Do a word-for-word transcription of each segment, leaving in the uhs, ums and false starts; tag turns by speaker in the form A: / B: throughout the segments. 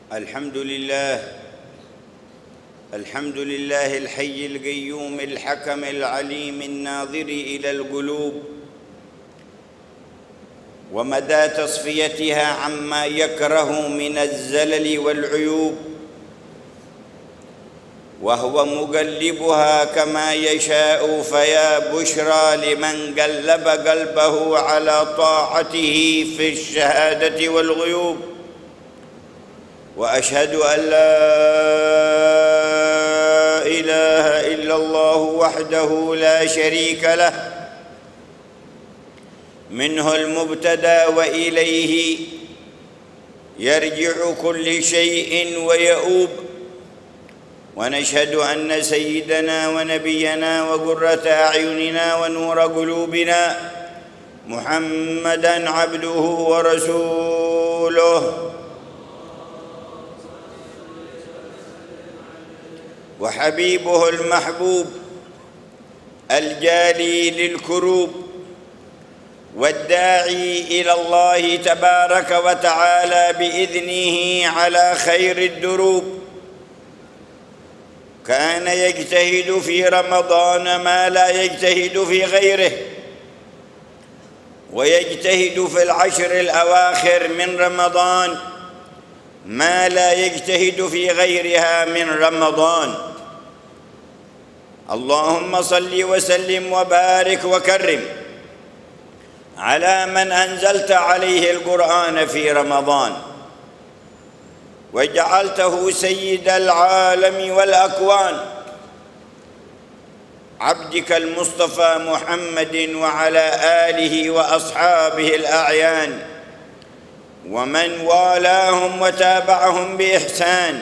A: الحمد لله الحمد لله الحي القيوم الحكم العليم الناظر إلى القلوب ومدى تصفيتها عما يكره من الزلل والعيوب، وهو مقلبها كما يشاء، فيا بشرى لمن قلب قلبه على طاعته في الشهادة والغيوب. وأشهد أن لا إله إلا الله وحده لا شريك له، منه المبتدأ وإليه يرجع كل شيء ويؤوب. ونشهد أن سيدنا ونبينا وقرة أعيننا ونور قلوبنا محمداً عبده ورسوله وحبيبه المحبوب الجالي للكروب، والداعي إلى الله تبارك وتعالى بإذنه على خير الدروب. كان يجتهد في رمضان ما لا يجتهد في غيره، ويجتهد في العشر الأواخر من رمضان ما لا يجتهد في غيرها من رمضان. اللهم صل وسلم وبارك وكرم على من أنزلت عليه القرآن في رمضان، وجعلته سيد العالم والأكوان، عبدك المصطفى محمد وعلى آله وأصحابه الأعيان ومن والاهم وتابعهم بإحسان،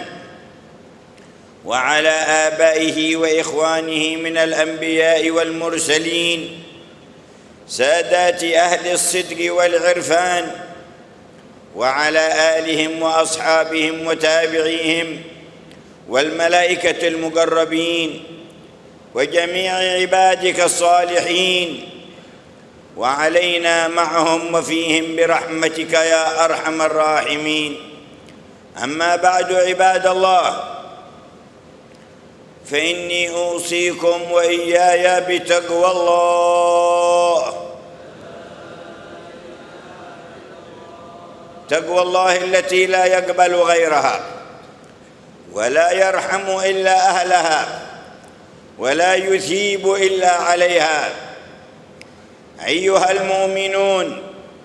A: وعلى آبائه وإخوانه من الأنبياء والمرسلين سادات أهل الصدق والعرفان، وعلى آلهم وأصحابهم وتابعيهم والملائكة المقربين وجميع عبادك الصالحين، وعلينا معهم وفيهم برحمتك يا أرحم الراحمين. أما بعد، عباد الله، فإني أوصيكم وإياي بتقوى الله، تقوى الله التي لا يقبل غيرها ولا يرحم إلا أهلها ولا يثيب إلا عليها. أيها المؤمنون،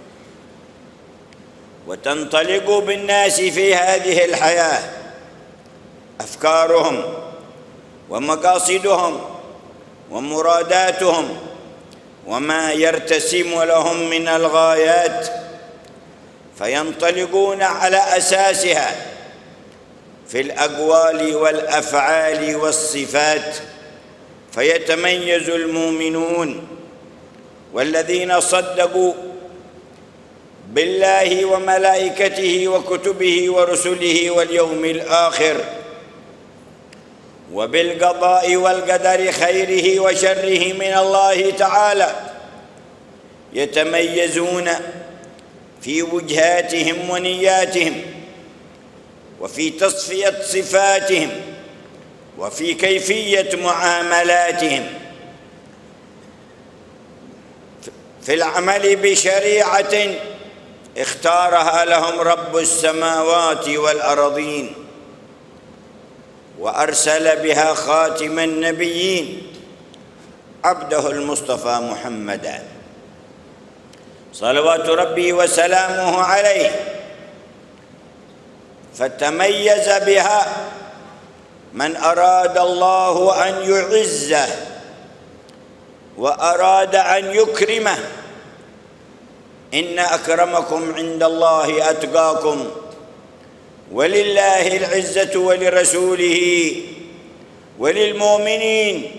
A: وتنطلق بالناس في هذه الحياة أفكارهم ومقاصدهم ومراداتهم وما يرتسم لهم من الغايات، فينطلقون على أساسها في الأقوال والأفعال والصفات، فيتميز المؤمنون والذين صدقوا بالله وملائكته وكتبه ورسله واليوم الآخر وبالقضاء والقدر خيره وشره من الله تعالى، يتميزون في وجهاتهم ونياتهم وفي تصفية صفاتهم وفي كيفية معاملاتهم، في العمل بشريعة اختارها لهم رب السماوات والأرضين، وأرسل بها خاتم النبيين عبده المصطفى محمدًا صلوات ربي وسلامه عليه، فتميز بها من أراد الله أن يعزه وأراد أن يكرمه. إن أكرمكم عند الله أتقاكم، ولله العزة ولرسوله وللمؤمنين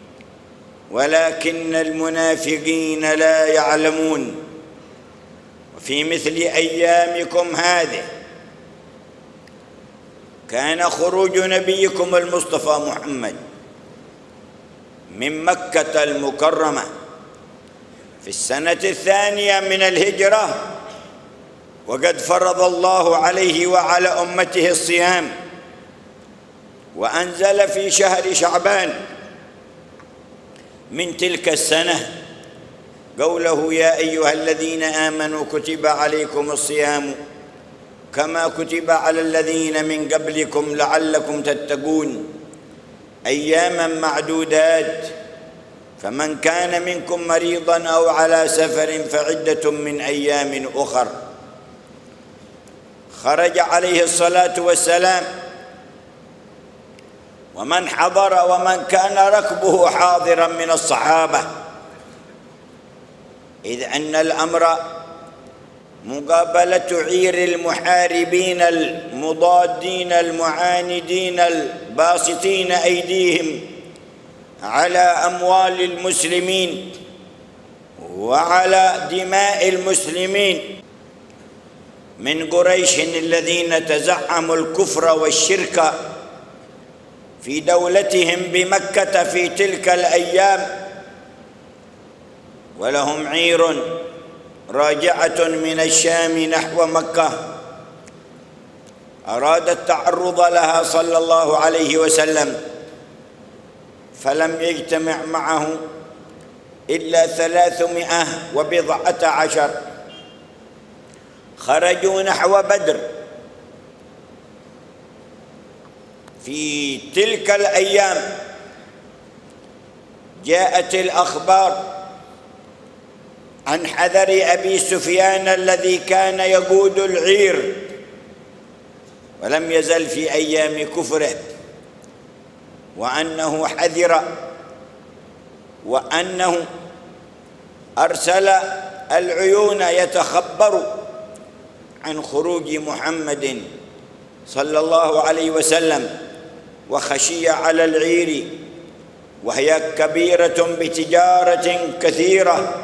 A: ولكن المنافقين لا يعلمون. وفي مثل أيامكم هذه كان خروج نبيكم المصطفى محمد من مكة المكرمة في السنة الثانية من الهجرة وقد فرض الله عليه وعلى أمته الصيام، وأنزل في شهر شعبان من تلك السنة قوله: يا أيها الذين آمنوا كتب عليكم الصيام كما كتب على الذين من قبلكم لعلكم تتقون أياما معدودات، فمن كان منكم مريضا أو على سفر فعدة من أيام أخر. خرج عليه الصلاة والسلام ومن حضر ومن كان ركبه حاضرا من الصحابة، إذ أن الأمر مقابلة عير المحاربين المضادين المعاندين الباسطين أيديهم على أموال المسلمين وعلى دماء المسلمين من قريش الذين تزعموا الكفر والشرك في دولتهم بمكة في تلك الأيام، ولهم عير راجعة من الشام نحو مكة، أراد التعرض لها صلى الله عليه وسلم، فلم يجتمع معه إلا ثلاثمائة وبضعة عشر. خرجوا نحو بدر. في تلك الأيام جاءت الأخبار عن حذر أبي سفيان الذي كان يقود العير ولم يزل في أيام كفره، وأنه حذر، وأنه أرسل العيون يتخبر عن خروج محمد صلى الله عليه وسلم، وخشي على العير وهي كبيرة بتجارة كثيرة،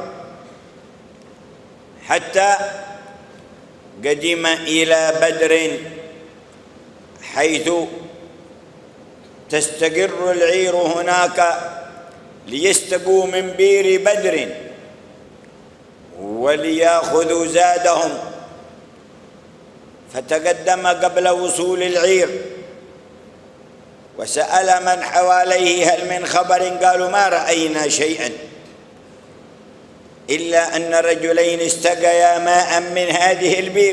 A: حتى قدم إلى بدر حيث تستقر العير هناك ليستقوا من بير بدر وليأخذوا زادهم. فتقدم قبل وصول العير وسأل من حواليه: هل من خبر؟ قالوا: ما رأينا شيئا إلا أن رجلين استقيا ماء من هذه البير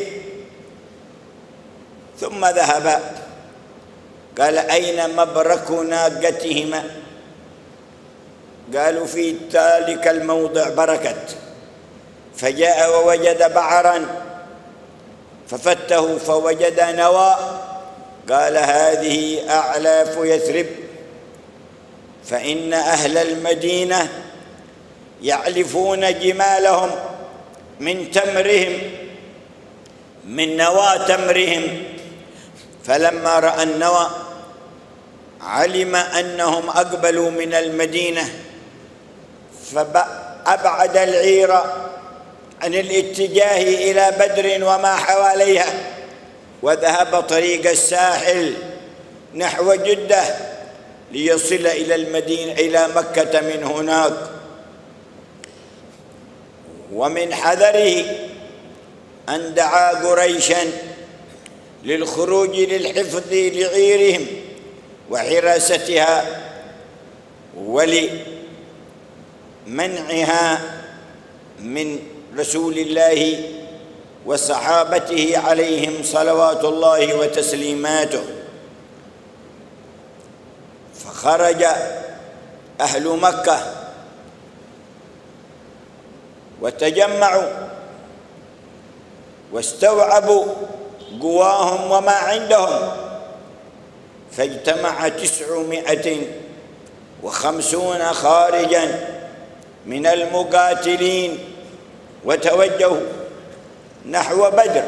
A: ثم ذهبا. قال: أين مبرك ناقتهما؟ قالوا: في ذلك الموضع بركت. فجاء ووجد بعرا ففته فوجد نوى، قال: هذه أعلاف يثرب، فإن أهل المدينة يعلفون جمالهم من تمرهم، من نوى تمرهم. فلما رأى النوى علم أنهم أقبلوا من المدينة، فأبعد العير عن الاتجاه إلى بدر وما حواليها، وذهب طريق الساحل نحو جدة ليصل إلى المدينة إلى مكة من هناك. ومن حذره أن دعا قريشا للخروج للحفظ لعيرهم وحراستها ولمنعها من رسول الله وصحابته عليهم صلوات الله وتسليماته. فخرج أهل مكة وتجمعوا واستوعبوا قواهم وما عندهم، فاجتمع تسعمائة وخمسون خارجا من المقاتلين وتوجهوا نحو بدر.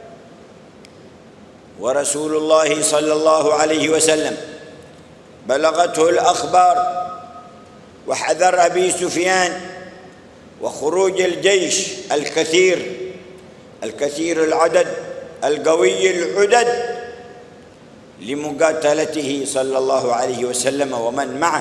A: ورسول الله صلى الله عليه وسلم بلغته الأخبار وحذر أبي سفيان وخروج الجيش الكثير الكثير العدد القوي العدد لمقاتلته صلى الله عليه وسلم ومن معه.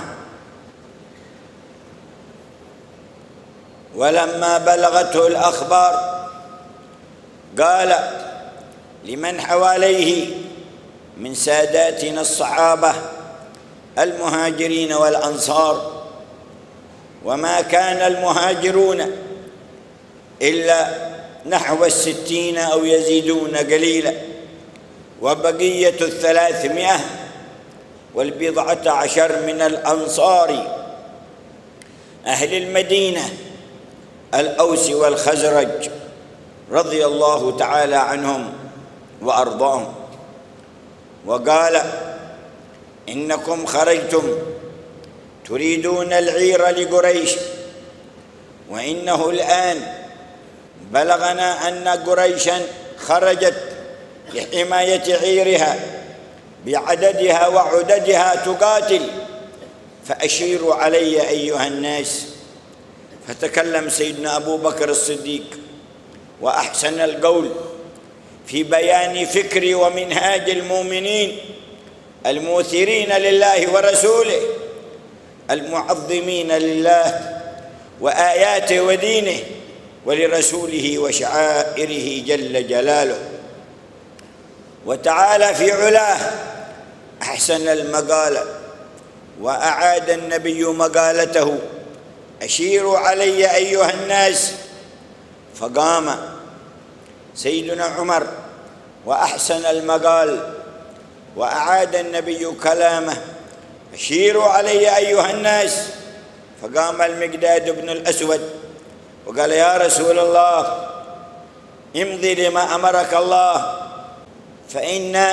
A: ولما بلغته الأخبار قال لمن حواليه من ساداتنا الصحابة المهاجرين والأنصار، وما كان المهاجرون إلا نحو الستين أو يزيدون قليلا، وبقية الثلاثمائة والبضعة عشر من الأنصار أهل المدينة الأوس والخزرج رضي الله تعالى عنهم وأرضاهم. وقال إنكم خرجتم تريدون العير لقريش، وإنه الآن بلغنا أن قريشا خرجت لحماية عيرها بعددها وعددها تقاتل، فأشيروا علي أيها الناس. فتكلم سيدنا أبو بكر الصديق وأحسن القول في بيان فكر ومنهاج المؤمنين الموثرين لله ورسوله المعظمين لله وآياته ودينه ولرسوله وشعائره جل جلاله وتعالى في علاه. أحسن المقالة وأعاد النبي مقالته: أشيروا علي أيها الناس. فقام سيدنا عمر وأحسن المقال وأعاد النبي كلامه: أشيروا علي أيها الناس. فقام المقداد بن الأسود وقال: يا رسول الله، امضي لما أمرك الله، فإن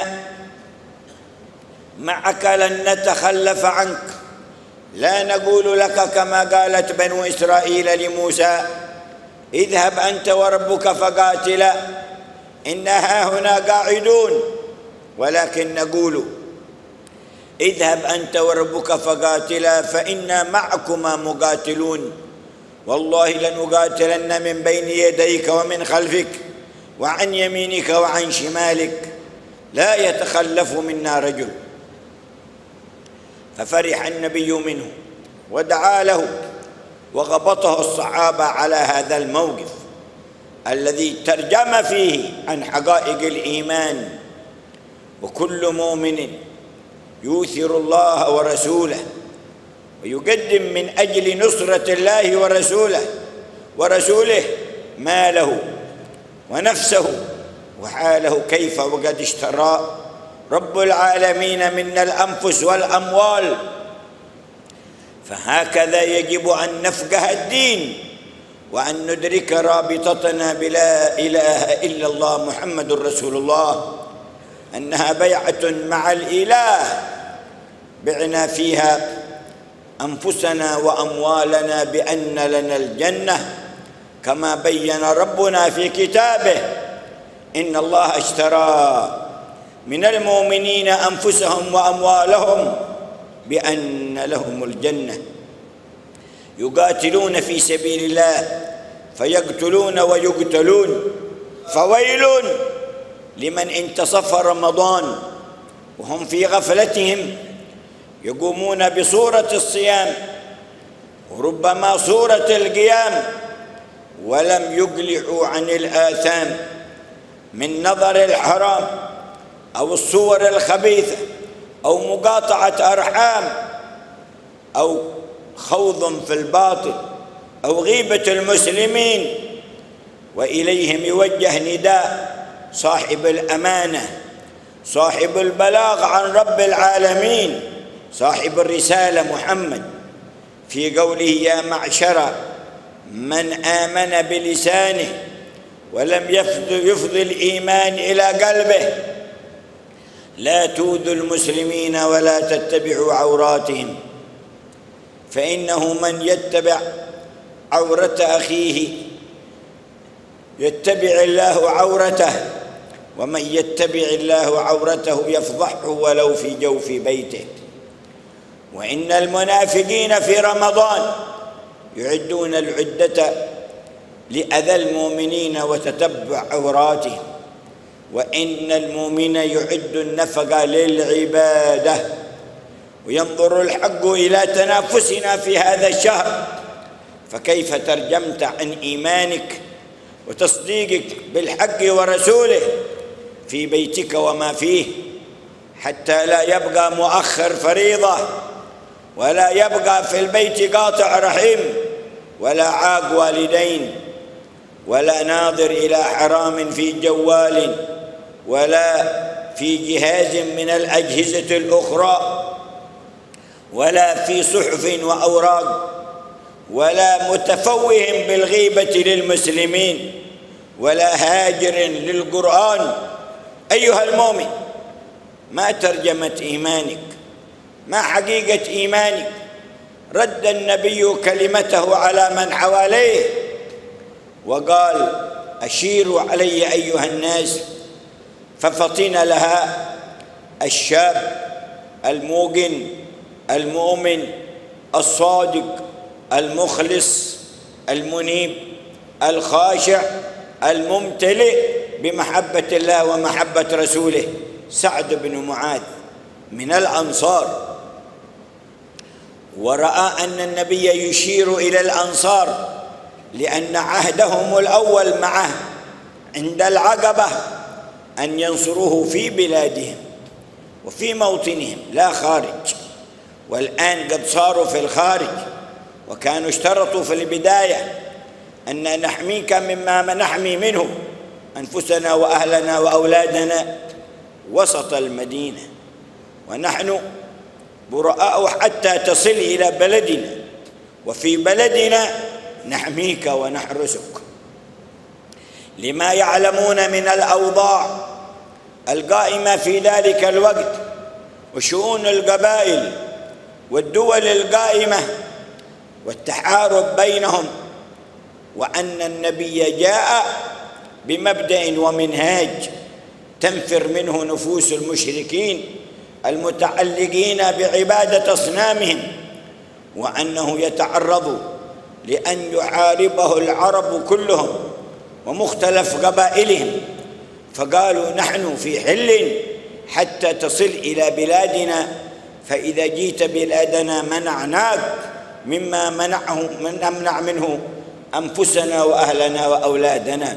A: معك لن نتخلف عنك، لا نقول لك كما قالت بنو إسرائيل لموسى: اذهب أنت وربك فقاتلا إنا هنا قاعدون، ولكن نقول: اذهب أنت وربك فقاتلا فإنا معكما مقاتلون، والله لنقاتلن من بين يديك ومن خلفك وعن يمينك وعن شمالك، لا يتخلف منا رجل. ففرح النبي منه ودعا له، وغبطه الصحابة على هذا الموقف الذي ترجم فيه عن حقائق الإيمان. وكل مؤمن يؤثر الله ورسوله ويقدم من أجل نصرة الله ورسوله ورسوله ماله ونفسه وحاله، كيف وقد اشترى رب العالمين منا الأنفس والأموال. فهكذا يجب أن نفقه الدين وأن ندرك رابطتنا بلا إله إلا الله محمد رسول الله، أنها بيعة مع الإله بعنا فيها أنفسنا وأموالنا بأن لنا الجنة، كما بين ربنا في كتابه: إن الله اشترى من المؤمنين أنفسهم وأموالهم بأن لهم الجنة، يقاتلون في سبيل الله فيقتلون ويقتلون. فويل لمن انتصف رمضان وهم في غفلتهم يقومون بصورة الصيام وربما صورة القيام، ولم يقلعوا عن الآثام من نظر الحرام أو الصور الخبيثة أو مقاطعة أرحام أو خوض في الباطل أو غيبة المسلمين. وإليهم يوجه نداء صاحب الأمانة، صاحب البلاغ عن رب العالمين، صاحب الرسالة محمد، في قوله: يا معشر من آمن بلسانه ولم يفض الإيمان إلى قلبه، لا تؤذوا المسلمين ولا تتبعوا عوراتهم، فإنه من يتبع عورة أخيه يتبع الله عورته، ومن يتبع الله عورته يفضحه ولو في جوف بيته. وإن المنافقين في رمضان يعدون العدة لأذى المؤمنين وتتبع عوراتهم، وإن المؤمن يعد النفقة للعبادة. وينظر الحق إلى تنافسنا في هذا الشهر، فكيف ترجمت عن إيمانك وتصديقك بالحق ورسوله في بيتك وما فيه، حتى لا يبقى مؤخر فريضة، ولا يبقى في البيت قاطع رحم، ولا عاق والدين، ولا ناظر إلى حرام في جوال، ولا في جهاز من الأجهزة الأخرى، ولا في صحف وأوراق، ولا متفوه بالغيبة للمسلمين، ولا هاجر للقرآن. أيها المؤمن، ما ترجمة إيمانك؟ ما حقيقة إيمانك؟ رد النبي كلمته على من حواليه وقال: أشيروا علي أيها الناس. ففطن لها الشاب الموقن المؤمن الصادق المخلص المنيب الخاشع الممتلئ بمحبة الله ومحبة رسوله، سعد بن معاذ من الأنصار، ورأى أن النبي يشير إلى الأنصار لأن عهدهم الأول معه عند العقبة أن ينصروه في بلادهم وفي موطنهم لا خارج، والآن قد صاروا في الخارج، وكانوا اشترطوا في البداية أن نحميك مما نحمي منه أنفسنا وأهلنا وأولادنا وسط المدينة، ونحن براء حتى تصل إلى بلدنا، وفي بلدنا نحميك ونحرسك، لما يعلمون من الأوضاع القائمة في ذلك الوقت وشؤون القبائل والدول القائمة والتحارب بينهم، وأن النبي جاء بمبدأ ومنهاج تنفر منه نفوس المشركين المتعلقين بعبادة أصنامهم، وأنه يتعرض لأن يحاربه العرب كلهم ومختلف قبائلهم، فقالوا: نحن في حل حتى تصل إلى بلادنا، فإذا جيت بلادنا منعناك مما منعه من نمنع منه أنفسنا وأهلنا وأولادنا.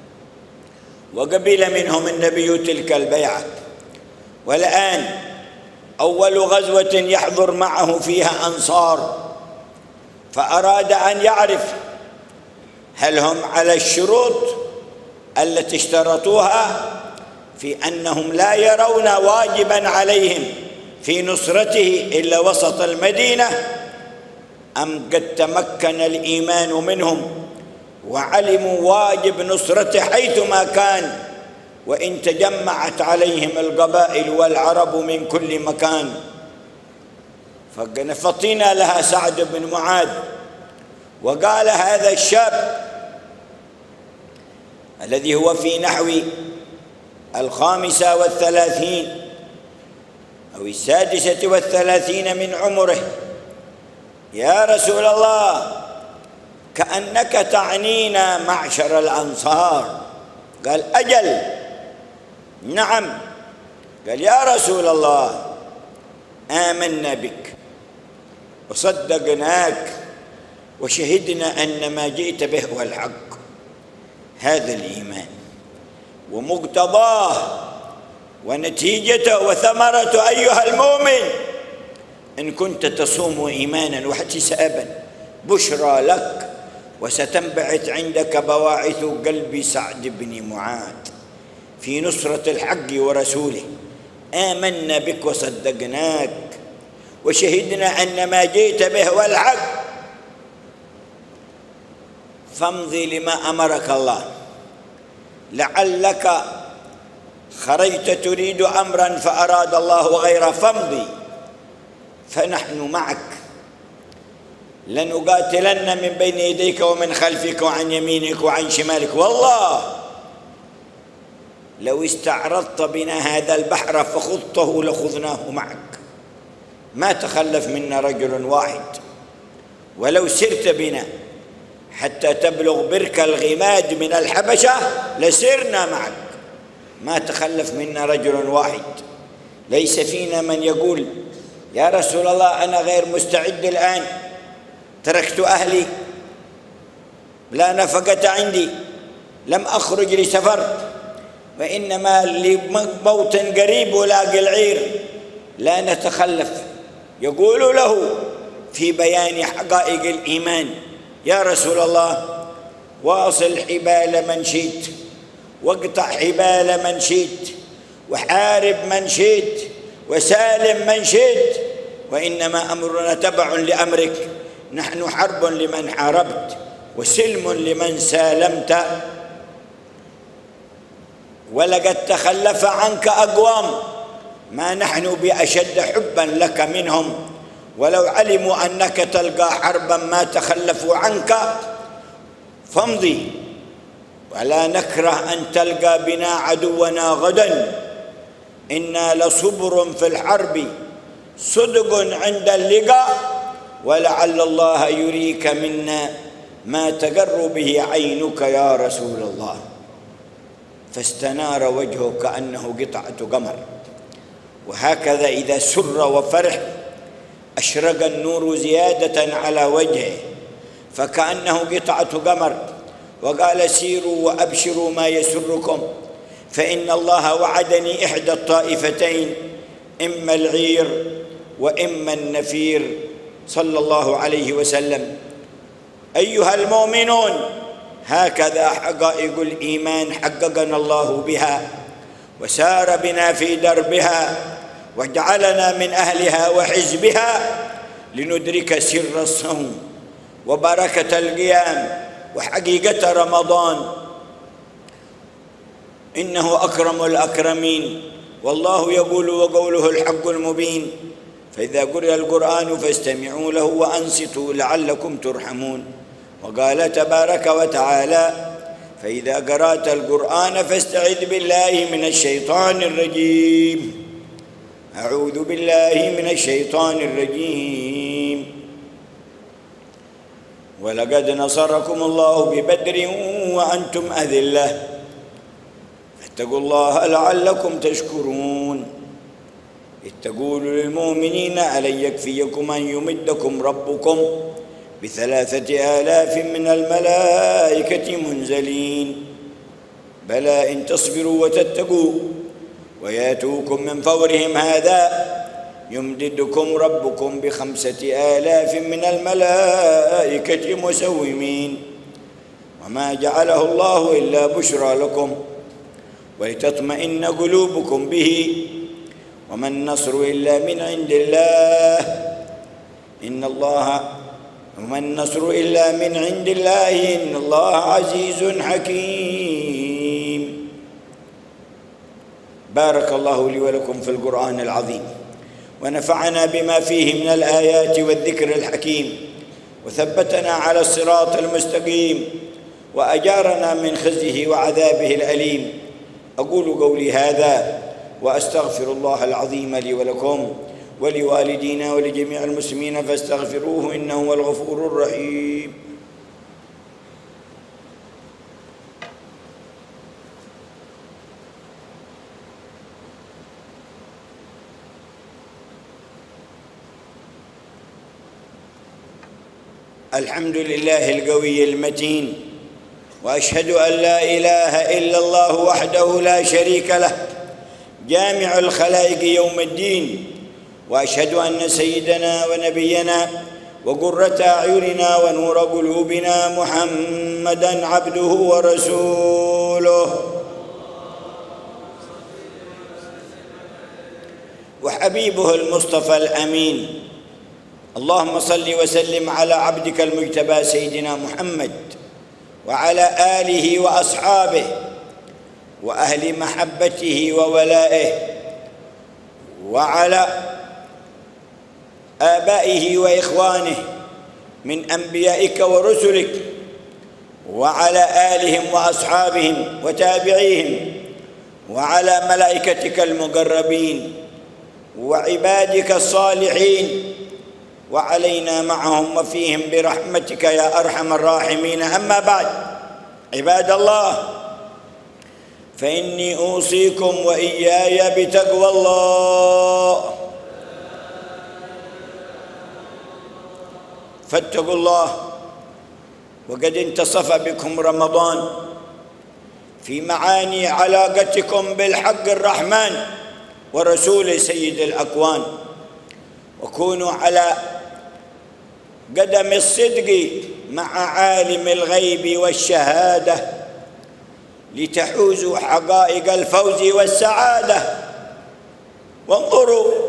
A: وقبل منهم النبي تلك البيعة. والآن أول غزوة يحضر معه فيها أنصار، فأراد أن يعرف هل هم على الشروط التي اشترطوها في أنهم لا يرون واجبا عليهم في نصرته إلا وسط المدينة، أم قد تمكن الإيمان منهم وعلموا واجب نصرته حيثما كان، وإن تجمعت عليهم القبائل والعرب من كل مكان. فطينا لها سعد بن معاذ وقال هذا الشاب الذي هو في نحو الخامسة والثلاثين أو السادسة والثلاثين من عمره: يا رسول الله، كأنك تعنينا معشر الأنصار. قال: أجل، نعم. قال: يا رسول الله، آمنا بك وصدقناك وشهدنا أن ما جئت به هو الحق. هذا الإيمان ومقتضاه ونتيجته وثمرته أيها المؤمن إن كنت تصوم إيمانا واحتسابا بشرى لك، وستنبعث عندك بواعث قلب سعد بن معاذ في نصرة الحق ورسوله. آمنا بك وصدقناك وشهدنا أن ما جئت به هو الحق، فامضي لما أمرك الله، لعلك خرجت تريد أمرا فأراد الله غيره، فامضي فنحن معك، لنقاتلن من بين يديك ومن خلفك وعن يمينك وعن شمالك، والله لو استعرضت بنا هذا البحر فخضته لخضناه معك، ما تخلف منا رجل واحد، ولو سرت بنا حتى تبلغ برك الغماد من الحبشة لسرنا معك، ما تخلف منا رجل واحد. ليس فينا من يقول: يا رسول الله، أنا غير مستعد الآن، تركت أهلي، لا نفقة عندي، لم أخرج لسفر وإنما لموطن قريب ولاقي العير، لا نتخلف. يقول له في بيان حقائق الإيمان: يا رسول الله، واصل حبال من شئت، واقطع حبال من شئت، وحارب من شئت، وسالم من شئت، وإنما أمرنا تبع لأمرك، نحن حرب لمن حاربت وسلم لمن سالمت. ولقد تخلف عنك أقوام ما نحن بأشد حبا لك منهم، ولو علموا أنك تلقى حربا ما تخلفوا عنك فامضي، ولا نكره أن تلقى بنا عدونا غدا، إنا لصبر في الحرب صدق عند اللقاء، ولعل الله يريك منا ما تقر به عينك يا رسول الله. فاستنار وجهه كأنه قطعة قمر، وهكذا إذا سر وفرح أشرق النور زيادة على وجهه فكأنه قطعة قمر، وقال: سيروا وأبشروا ما يسركم، فإن الله وعدني إحدى الطائفتين، إما العير وإما النفير، صلى الله عليه وسلم. أيها المؤمنون، هكذا حقائق الإيمان حققنا الله بها، وسار بنا في دربها، وجعلنا من أهلها وحزبها، لندرك سر الصوم وبركة القيام وحقيقة رمضان. إنه أكرم الأكرمين، والله يقول وقوله الحق المبين: فإذا قرئ القرآن فاستمعوا له وأنصتوا لعلكم ترحمون. وقال تبارك وتعالى: فإذا قرأت القرآن فاستعذ بالله من الشيطان الرجيم. أعوذ بالله من الشيطان الرجيم. ولقد نصركم الله ببدر وأنتم أذلة، فاتقوا الله لعلكم تشكرون. إذ تقول للمؤمنين: ألن يكفيكم أن يمدكم ربكم بثلاثة آلاف من الملائكة منزلين، بلى إن تصبروا وتتقوا وياتوكم من فورهم هذا يمددكم ربكم بخمسة آلاف من الملائكة مسومين، وما جعله الله إلا بشرى لكم ولتطمئن قلوبكم به، وما النصر إلا من عند الله، إن الله وما النصر إلا من عند الله إن الله عزيز حكيم. بارك الله لي ولكم في القرآن العظيم، ونفعنا بما فيه من الآيات والذكر الحكيم، وثبتنا على الصراط المستقيم، وأجارنا من خزيه وعذابه الأليم. أقول قولي هذا وأستغفر الله العظيم لي ولكم ولوالدينا ولجميع المسلمين فاستغفروه إنه هو الغفور الرحيم. الحمد لله القوي المتين، وأشهد أن لا إله إلا الله وحده لا شريك له جامع الخلائق يوم الدين، وأشهد أن سيدنا ونبينا وقرة أعيننا ونور قلوبنا محمدًا عبده ورسوله وحبيبه المصطفى الأمين. اللهم صل وسلم على عبدك المجتبى سيدنا محمد وعلى آله وأصحابه وأهل محبته وولائه، وعلى آبائه وإخوانه من أنبيائك ورسلك، وعلى آلهم وأصحابهم وتابعيهم، وعلى ملائكتك المقربين وعبادك الصالحين، وعلينا معهم وفيهم برحمتك يا أرحم الراحمين. أما بعد، عباد الله، فإني أوصيكم وإياي بتقوى الله، فاتقوا الله. وقد انتصف بكم رمضان، في معاني علاقتكم بالحق الرحمن ورسول سيد الأكوان، وكونوا على قدم الصدق مع عالم الغيب والشهادة لتحوزوا حقائق الفوز والسعادة. وانظروا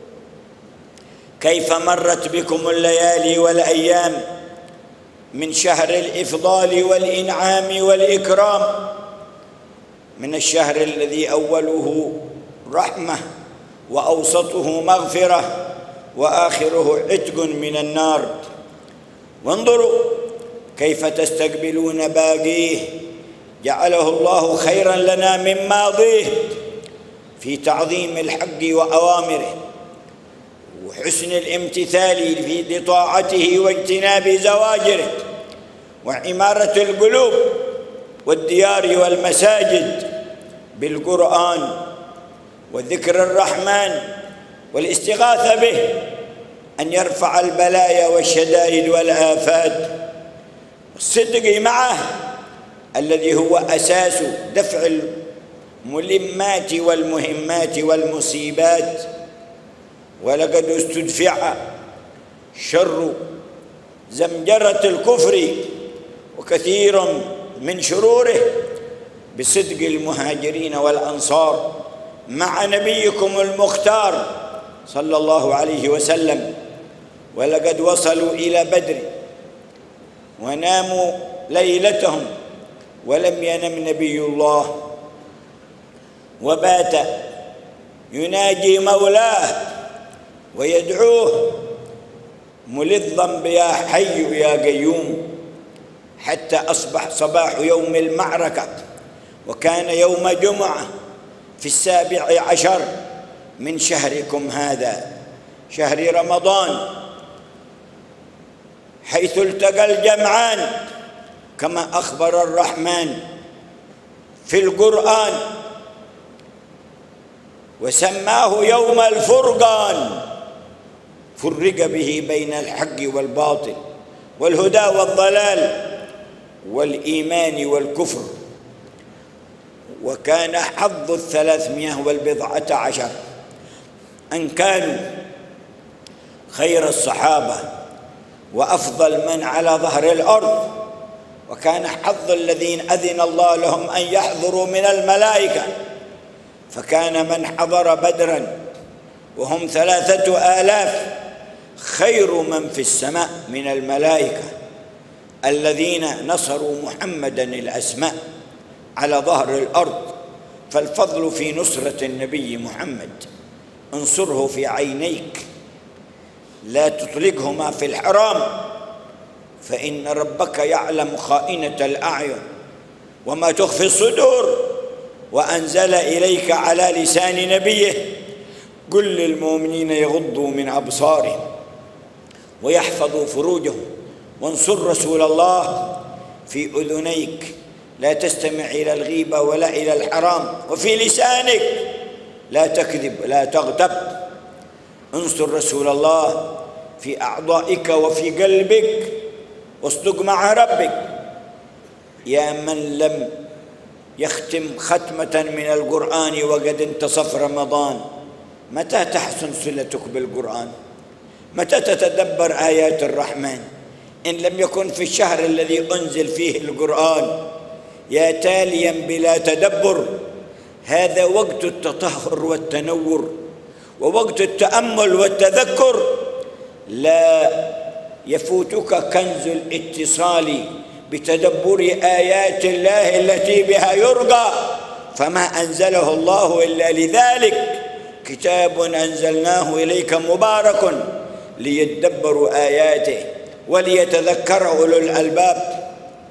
A: كيف مرت بكم الليالي والأيام من شهر الإفضال والإنعام والإكرام، من الشهر الذي أوله رحمة وأوسطه مغفرة وآخره عتق من النار. وانظروا كيف تستقبلون باقيه جعله الله خيرا لنا من ماضيه في تعظيم الحق وأوامره وحسن الامتثال في لطاعته واجتناب زواجره، وعمارة القلوب والديار والمساجد بالقرآن وذكر الرحمن والاستغاثة به أن يرفع البلايا والشدائد والآفات، والصدق معه الذي هو أساس دفع الملمات والمهمات والمصيبات. ولقد استدفع شر زمجرة الكفر وكثير من شروره بصدق المهاجرين والأنصار مع نبيكم المختار صلى الله عليه وسلم. ولقد وصلوا إلى بدر وناموا ليلتهم ولم ينم نبي الله، وبات يناجي مولاه ويدعوه ملظا بيا حي يا قيوم، حتى أصبح صباح يوم المعركة، وكان يوم جمعة في السابع عشر من شهركم هذا شهر رمضان، حيث التقى الجمعان كما أخبر الرحمن في القرآن وسماه يوم الفرقان، فرق به بين الحق والباطل والهدى والضلال والإيمان والكفر. وكان حظ الثلاثمائة والبضعة عشر أن كانوا خير الصحابة وأفضل من على ظهر الأرض، وكان حظ الذين أذن الله لهم أن يحضروا من الملائكة، فكان من حضر بدرا وهم ثلاثة آلاف خير من في السماء من الملائكة الذين نصروا محمدا الأسماء على ظهر الأرض. فالفضل في نصرة النبي محمد، انصره في عينيك لا تطلقهما في الحرام، فإن ربك يعلم خائنة الأعين وما تخفي الصدور، وأنزل إليك على لسان نبيه قل للمؤمنين يغضوا من أبصارهم ويحفظوا فروجهم، وانصر رسول الله في أذنيك لا تستمع إلى الغيبة ولا إلى الحرام، وفي لسانك لا تكذب لا تغتب. انصر رسول الله في أعضائك وفي قلبك، واصدق مع ربك. يا من لم يختم ختمة من القرآن وقد انتصف رمضان، متى تحسن صلتك بالقرآن؟ متى تتدبر آيات الرحمن؟ إن لم يكن في الشهر الذي أنزل فيه القرآن يا تاليا بلا تدبر، هذا وقت التطهر والتنور ووقت التأمل والتذكر. لا يفوتك كنز الاتصال بتدبر آيات الله التي بها يرقى، فما أنزله الله إلا لذلك، كتاب أنزلناه إليك مبارك ليدبروا آياته وليتذكر أولو الألباب.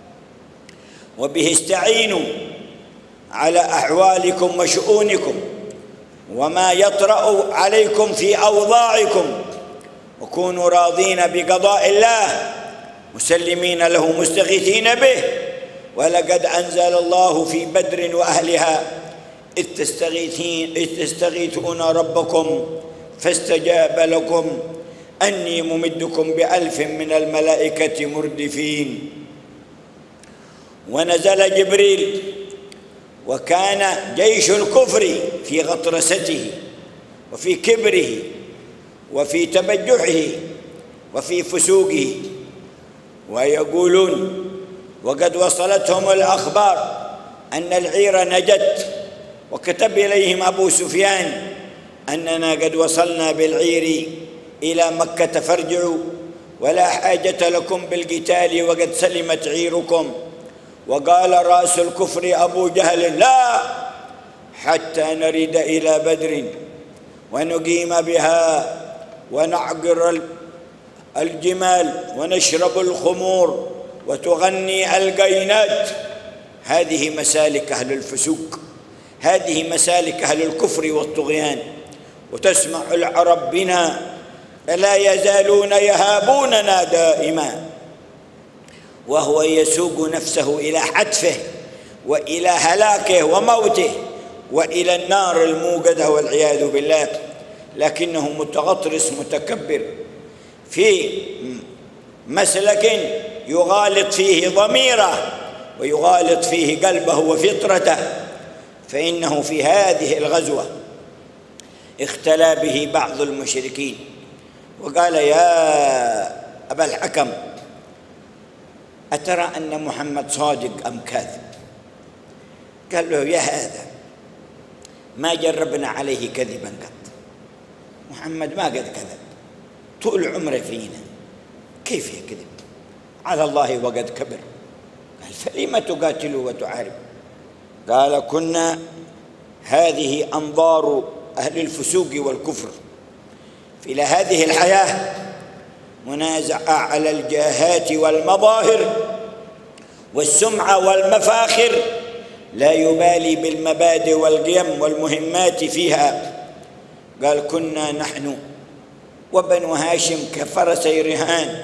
A: وبه استعينوا على أحوالكم وشؤونكم وما يطرأ عليكم في أوضاعكم، وكونوا راضين بقضاء الله مسلمين له مستغيثين به. ولقد أنزل الله في بدر وأهلها إذ تستغيثين إذ تستغيثون ربكم فاستجاب لكم أني ممدكم بألف من الملائكة مردفين. ونزل جبريل وكان جيش الكفر في غطرسته وفي كبره وفي تبجحه وفي فسوقه. ويقولون وقد وصلتهم الأخبار أن العير نجت، وكتب إليهم أبو سفيان أننا قد وصلنا بالعير إلى مكة فارجعوا ولا حاجة لكم بالقتال وقد سلمت عيركم. وقال رأس الكفر أبو جهل: لا، حتى نرد إلى بدر ونقيم بها ونعقر الجمال ونشرب الخمور وتغني القينات. هذه مسالك أهل الفسوق، هذه مسالك أهل الكفر والطغيان. وتسمع العرب بنا فلا يزالون يهابوننا دائما، وهو يسوق نفسه إلى حتفه وإلى هلاكه وموته وإلى النار الموقدة والعياذ بالله، لكنه متغطرس متكبر في مسلك يغالط فيه ضميره ويغالط فيه قلبه وفطرته. فإنه في هذه الغزوة اختلى به بعض المشركين وقال: يا أبا الحكم، أترى أن محمد صادق أم كاذب؟ قال له: يا هذا، ما جربنا عليه كذبا قط، محمد ما قد كذب، طول عمره فينا، كيف يكذب على الله وقد كبر؟ قال: فلم تقاتلوا وتعارب؟ قال: كنا هذه أنظار أهل الفسوق والكفر إلى هذه الحياة منازعة على الجاهات والمظاهر والسمعة والمفاخر، لا يبالي بالمبادئ والقيم والمهمات فيها. قال: كنا نحن وبنو هاشم كفرسي رهان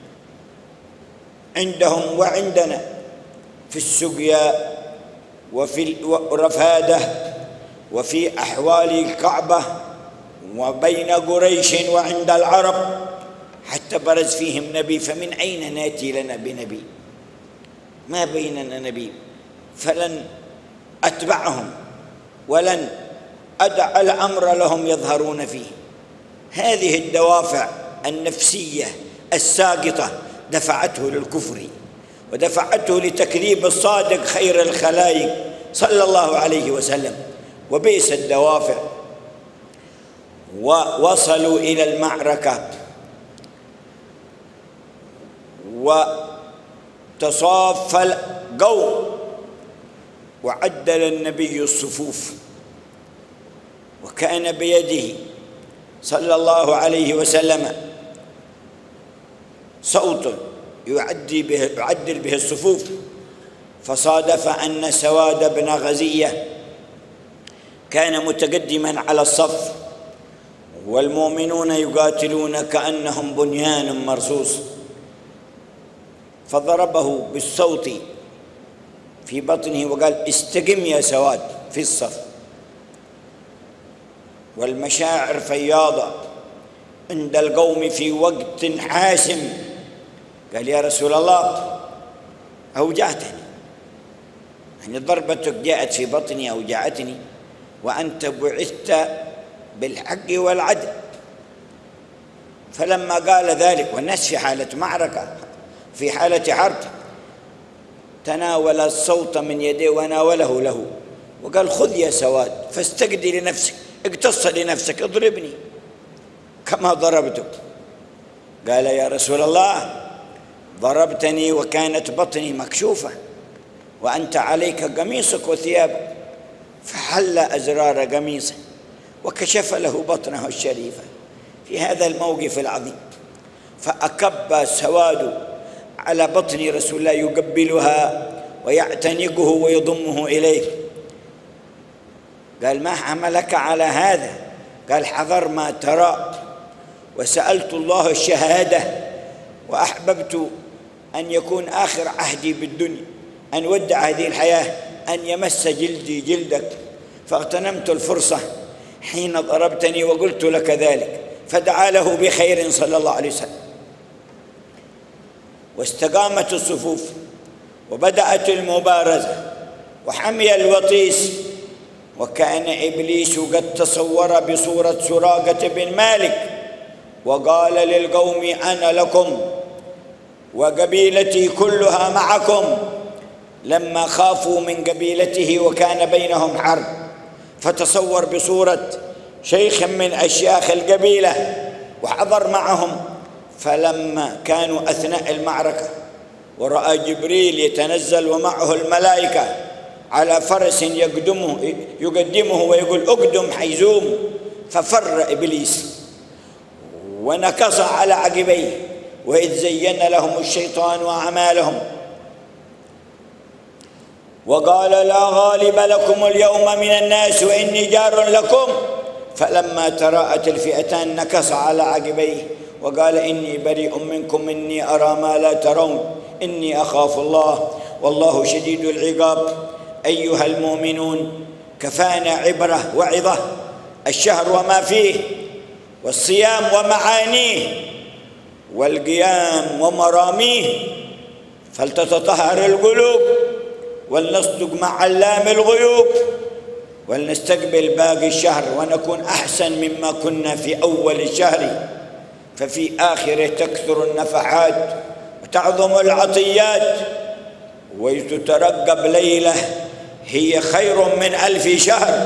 A: عندهم وعندنا في السقيا وفي الرفادة وفي أحوال الكعبة وبين قريش وعند العرب، حتى برز فيهم نبي، فمن أين ناتي لنا بنبي؟ ما بيننا نبي، فلن أتبعهم ولن أدع الأمر لهم يظهرون فيه. هذه الدوافع النفسية الساقطة دفعته للكفر ودفعته لتكذيب الصادق خير الخلائق صلى الله عليه وسلم، وبئس الدوافع. ووصلوا إلى المعركة وتصاف القوم وعدل النبي الصفوف، وكان بيده صلى الله عليه وسلم صوت يعدل به, يعدل به الصفوف. فصادف أن سواد بن غزية كان متقدما على الصف والمؤمنون يقاتلون كأنهم بنيان مرصوص، فضربه بالصوت في بطنه وقال: استقم يا سواد في الصف. والمشاعر فياضة عند القوم في وقت حاسم. قال: يا رسول الله، أوجعتني، يعني ضربتك جاءت في بطني أوجعتني، وأنت بعثت بالحق والعدل. فلما قال ذلك والناس في حالة معركة في حالة حرب، تناول الصوت من يديه وناوله له وقال: خذ يا سواد فاستقدي لنفسك، اقتص لنفسك، اضربني كما ضربتك. قال: يا رسول الله، ضربتني وكانت بطني مكشوفة وأنت عليك قميصك وثيابك. فحل أزرار قميصه وكشف له بطنه الشريفة في هذا الموقف العظيم، فأكب سواد على بطن رسول الله يقبلها ويعتنقه ويضمه إليه. قال: ما حملك على هذا؟ قال: حذر ما ترى، وسألت الله الشهادة، وأحببت أن يكون آخر عهدي بالدنيا أن ودع هذه الحياة، أن يمس جلدي جلدك، فاغتنمت الفرصة حين ضربتني وقلت لك ذلك، فدعا له بخير صلى الله عليه وسلم. واستقامت الصفوف وبدأت المبارزة، وحمي الوطيس. وكان إبليس قد تصور بصورة سراقة بن مالك وقال للقوم: أنا لكم وقبيلتي كلها معكم، لما خافوا من قبيلته وكان بينهم حرب، فتصور بصورة شيخ من أشياخ القبيلة وحضر معهم. فلما كانوا أثناء المعركة ورأى جبريل يتنزل ومعه الملائكة على فرس يقدمه يقدمه ويقول: أقدم حيزوم، ففر إبليس ونكص على عقبيه، وإذ زين لهم الشيطان أعمالهم وقال: لا غالب لكم اليوم من الناس وإني جار لكم، فلما تراءت الفئتان نكص على عقبيه وقال: إني بريء منكم إني أرى ما لا ترون إني أخاف الله والله شديد العقاب. أيها المؤمنون، كفانا عبرة وعظة الشهر وما فيه، والصيام ومعانيه، والقيام ومراميه، فلتتطهر القلوب ولنصدق مع علام الغيوب، ولنستقبل باقي الشهر ونكون أحسن مما كنا في أول الشهر، ففي آخره تكثر النفحات وتعظم العطيات، وتترقب ليلة هي خير من ألف شهر.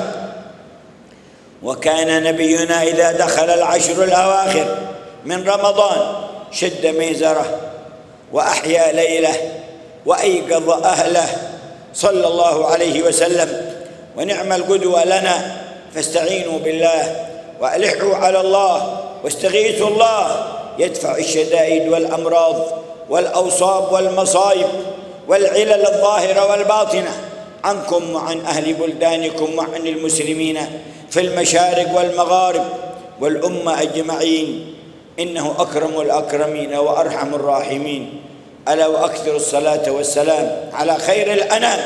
A: وكان نبينا إذا دخل العشر الأواخر من رمضان شد ميزره وأحيا ليله وأيقظ أهله صلى الله عليه وسلم، ونعم القدوة لنا. فاستعينوا بالله وألحوا على الله واستغيثوا الله يدفع الشدائد والأمراض والأوصاب والمصائب والعلل الظاهرة والباطنة عنكم وعن أهل بلدانكم وعن المسلمين في المشارق والمغارب والأمة أجمعين، إنه أكرم الأكرمين وأرحم الراحمين. ألا وأكثر الصلاة والسلام على خير الأنام،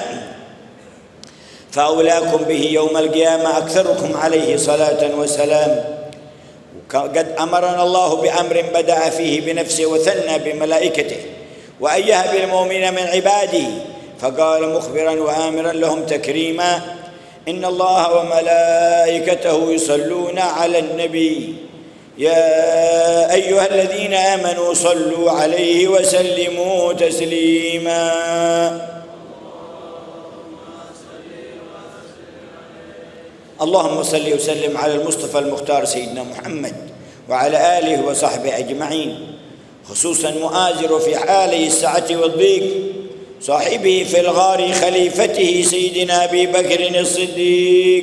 A: فأولاكم به يوم القيامة أكثركم عليه صلاة وسلام. قد أمرنا الله بأمر بدأ فيه بنفسه وثنى بملائكته وأيها بالمؤمنين من عباده، فقال مخبرا وآمرا لهم تكريما: إن الله وملائكته يصلون على النبي يا أيها الذين آمنوا صلوا عليه وسلموا تسليما. اللهم صل وسلم على المصطفى المختار سيدنا محمد وعلى آله وصحبه أجمعين، خصوصا مؤازر في حاله السعة والضيق صاحبه في الغار خليفته سيدنا أبي بكر الصديق،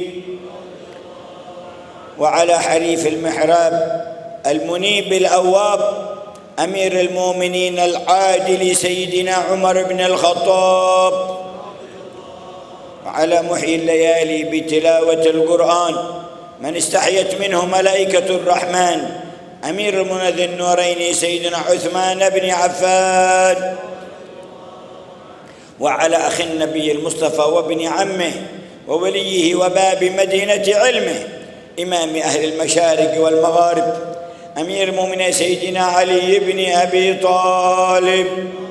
A: وعلى حريف المحراب المنيب الأواب أمير المؤمنين العادل سيدنا عمر بن الخطاب، وعلى محيي الليالي بتلاوة القرآن من استحيت منه ملائكة الرحمن أمير المنذ النورين سيدنا عثمان بن عفان، وعلى أخي النبي المصطفى وابن عمه ووليه وباب مدينة علمه إمام أهل المشارق والمغارب أمير المؤمنين سيدنا علي بن أبي طالب،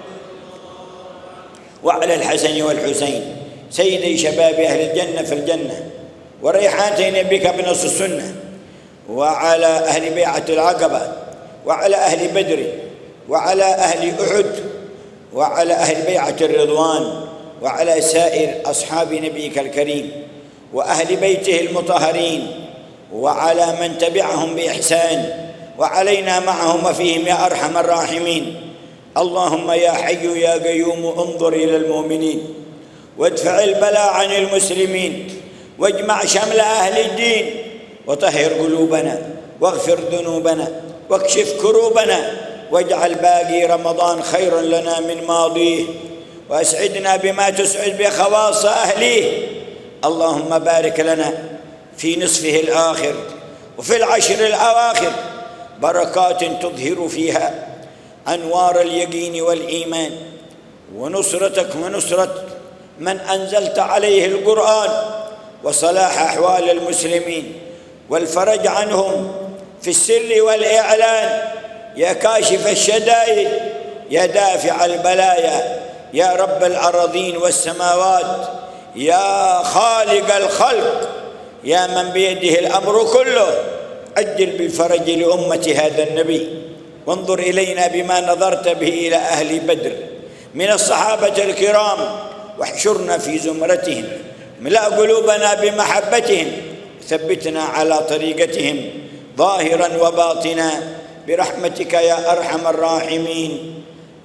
A: وعلى الحسن والحسين سيدي شباب أهل الجنة في الجنة وريحانتين بك بنص السنة، وعلى أهل بيعة العقبة، وعلى أهل بدر، وعلى أهل أحد، وعلى أهل بيعة الرضوان، وعلى سائر أصحاب نبيك الكريم وأهل بيته المطهرين، وعلى من تبعهم بإحسان، وعلينا معهم وفيهم يا أرحم الراحمين. اللهم يا حي يا قيوم انظر إلى المؤمنين وادفع البلاء عن المسلمين، واجمع شمل أهل الدين، وطهر قلوبنا واغفر ذنوبنا واكشف كروبنا، واجعل باقي رمضان خيرا لنا من ماضيه، وأسعدنا بما تسعد بخواص أهليه. اللهم بارك لنا في نصفه الآخر وفي العشر الأواخر بركات تظهر فيها أنوار اليقين والإيمان، ونصرتك ونصرة من أنزلت عليه القرآن، وصلاح أحوال المسلمين والفرج عنهم في السر والإعلان، يا كاشف الشدائد يا دافع البلايا يا رب الأراضين والسماوات يا خالق الخلق، يا من بيده الأمر كله، أجل بالفرج لأمة هذا النبي، وانظر إلينا بما نظرت به إلى أهل بدر من الصحابة الكرام، واحشرنا في زمرتهم، املأ قلوبنا بمحبتهم، ثبتنا على طريقتهم ظاهرا وباطنا برحمتك يا أرحم الراحمين.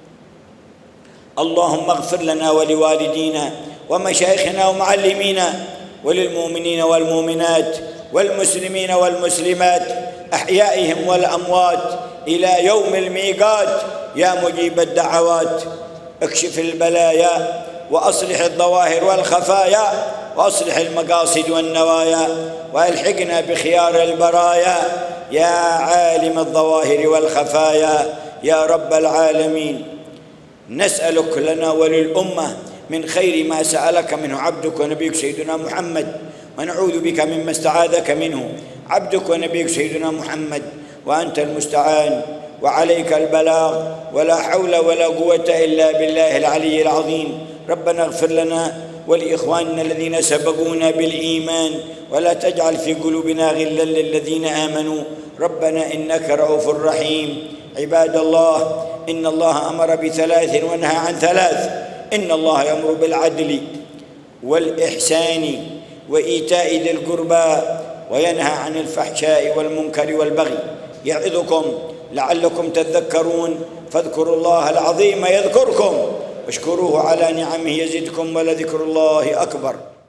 A: اللهم اغفر لنا ولوالدينا ومشايخنا ومعلمينا وللمؤمنين والمؤمنات والمسلمين والمسلمات أحيائهم والأموات إلى يوم الميقات يا مجيب الدعوات. اكشف البلايا وأصلح الظواهر والخفايا وأصلح المقاصد والنوايا، وألحقنا بخيار البرايا يا عالم الظواهر والخفايا يا رب العالمين. نسألك لنا وللأمة من خير ما سألك منه عبدك ونبيك سيدنا محمد، ونعوذ بك مما استعاذك منه عبدك ونبيك سيدنا محمد، وأنت المستعان وعليك البلاغ، ولا حول ولا قوة إلا بالله العلي العظيم. ربنا اغفر لنا ولإخواننا الذين سبقونا بالإيمان، ولا تجعل في قلوبنا غلا للذين آمنوا، ربنا إنك رؤوف رحيم. عباد الله، إن الله أمر بثلاث ونهى عن ثلاث: إن الله يأمر بالعدل والإحسان وإيتاء ذي القربى، وينهى عن الفحشاء والمنكر والبغي، يعظكم لعلكم تذكرون. فاذكروا الله العظيم يذكركم، واشكروه على نعمه يزدكم، ولذكر الله أكبر.